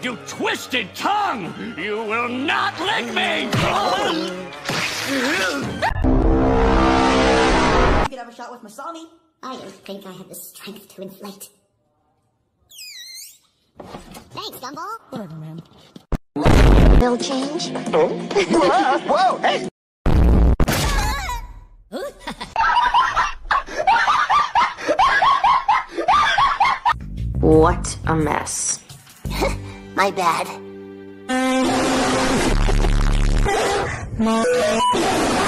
You twisted tongue! You will not lick me! You could have a shot with Masami. I don't think I have the strength to inflate. Thanks, Gumball. Whatever, man. Will change? Oh? Whoa, hey! What a mess. My bad.